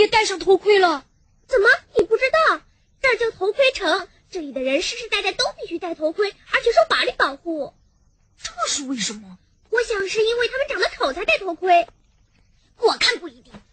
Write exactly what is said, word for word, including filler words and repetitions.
戴上头盔了。 怎么，你不知道？这儿叫头盔城，这里的人世世代代都必须戴头盔，而且受法律保护。 这是为什么？ 我想是因为他们长得丑才戴头盔。 我看不一定。